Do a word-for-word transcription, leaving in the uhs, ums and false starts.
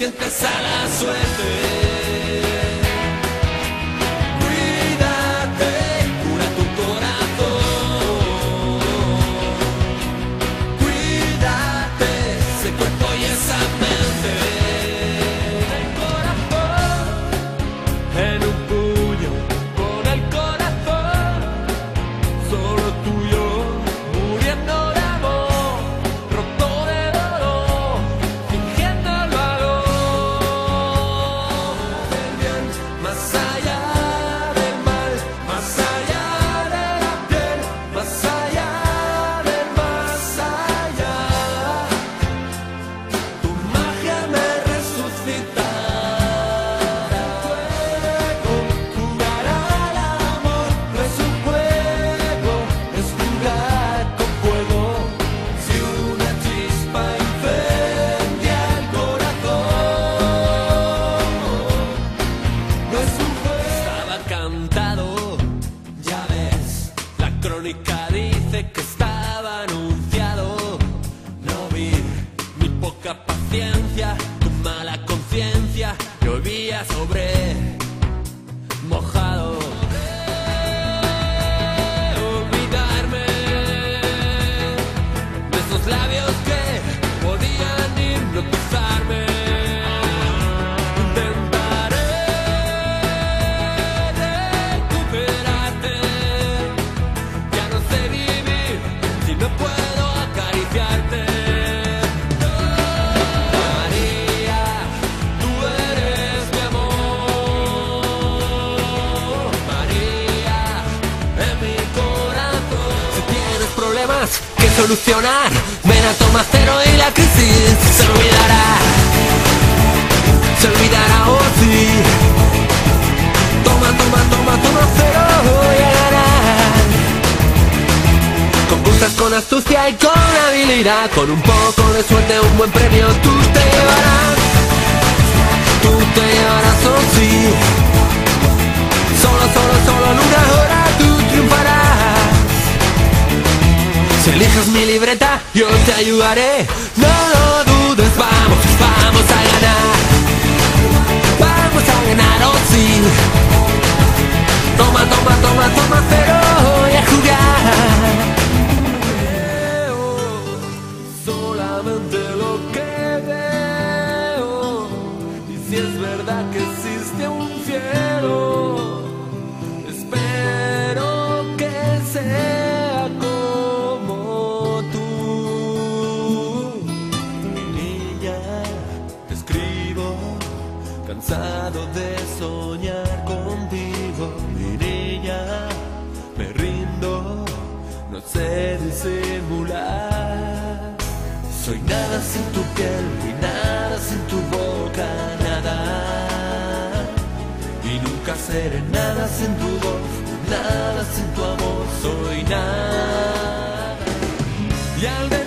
tientes a la suerte. Cuídate, cura tu corazón. Cuídate ese cuerpo y esa mente. El corazón en un puño, con el corazón solo tuyo, muriendo de amor, roto de dolor, fingiendo el valor del bien, más allá del mal, más allá de la piel, más allá del más allá. Tu magia me resucitará. Fuego, jugar al amor no es un juego, es jugar con fuego. Si una chispa incendia el corazón, no es un juego. Estaba cantado, ya ves, la crónica dice que estaba anunciado. No vi mi poca paciencia, tu mala conciencia, llovía sobre mojado. Olvidarme de esos labios que podían hipnotizarme. Intentaré recuperarte. Ya no sé vivir si no puedo acariciarte. María, tú eres mi amor. María, en mi corazón. Si tienes problemas que solucionar, ven a Toma Cero y la crisis se olvidará. Se olvidará, oh sí. Toma, toma, toma, toma cero y ganarás. Concursas con astucia y con habilidad, con un poco de suerte, un buen premio tú te llevarás. Tú te llevarás, oh sí. Solo, solo, solo en una hora tú triunfarás. Si eliges mi libreta, yo te ayudaré. No lo dudes, vamos, vamos a ganar. Vamos a ganar, oh sí. Toma, toma, toma, toma cero y a jugar. Veo solamente lo que veo. Y si es verdad que existe un cielo, espero que sea como tú. Mi niña, te escribo, cansado de soñar contigo. Mi niña, me rindo, no sé disimular. Soy nada sin tu piel y nada sin tu boca, nada. Y nunca seré nada sin tu voz, nada sin tu amor. Soy nada. Y al